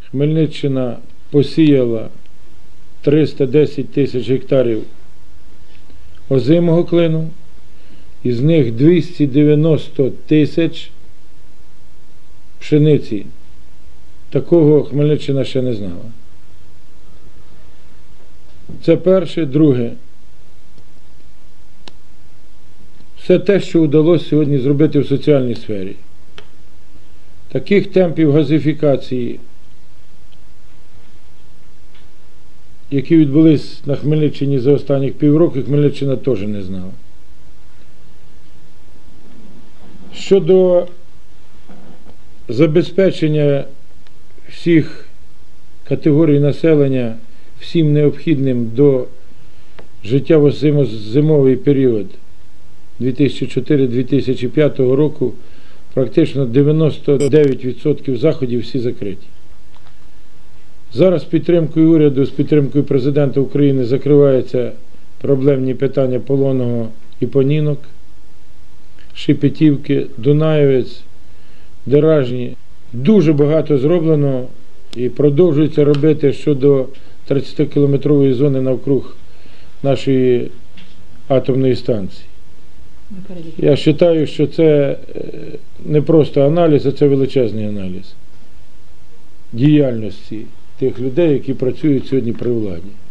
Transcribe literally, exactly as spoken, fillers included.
Хмельниччина посіяла триста десять тисяч гектарів озимого клину, із них двісті дев'яносто тисяч пшениці. Такого Хмельниччина ще не знала. Це перше. Друге. Все те, що вдалося сьогодні зробити в соціальній сфері. Таких темпів газифікації, які відбулись на Хмельниччині за останніх півроку, Хмельниччина теж не знала. Щодо забезпечення всіх категорій населення всім необхідним до життя в зимовий період дві тисячі чотирнадцятого - дві тисячі п'ятого року, практично дев'яносто дев'ять відсотків заходів всі закриті. Зараз з підтримкою уряду, з підтримкою президента України закриваються проблемні питання Полонного і Понінок, Шепетівки, Дунаєвець, Деражні. Дуже багато зроблено і продовжується робити щодо тридцятикілометрової зони навкруг нашої атомної станції. Я вважаю, що це не просто аналіз, а це величезний аналіз діяльності тих людей, які працюють сьогодні при владі.